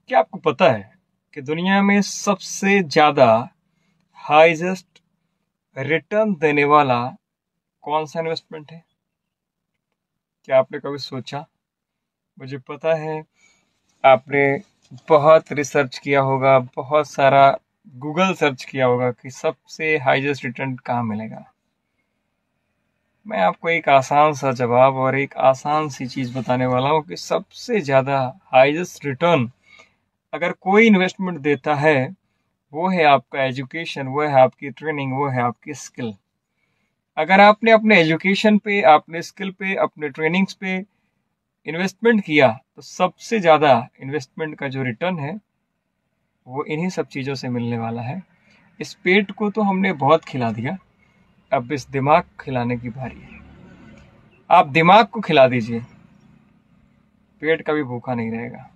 क्या आपको पता है कि दुनिया में सबसे ज़्यादा हाईएस्ट रिटर्न देने वाला कौन सा इन्वेस्टमेंट है? क्या आपने कभी सोचा? मुझे पता है आपने बहुत रिसर्च किया होगा, बहुत सारा गूगल सर्च किया होगा कि सबसे हाईएस्ट रिटर्न कहाँ मिलेगा। मैं आपको एक आसान सा जवाब और एक आसान सी चीज़ बताने वाला हूँ कि सबसे ज़्यादा हाईएस्ट रिटर्न अगर कोई इन्वेस्टमेंट देता है, वो है आपका एजुकेशन, वो है आपकी ट्रेनिंग, वो है आपकी स्किल। अगर आपने अपने एजुकेशन पे, अपने स्किल पे, अपने ट्रेनिंग्स पे इन्वेस्टमेंट किया, तो सबसे ज़्यादा इन्वेस्टमेंट का जो रिटर्न है वो इन्हीं सब चीज़ों से मिलने वाला है। इस पेट को तो हमने बहुत खिला दिया, अब इस दिमाग को खिलाने की बारी है। आप दिमाग को खिला दीजिए, पेट कभी भूखा नहीं रहेगा।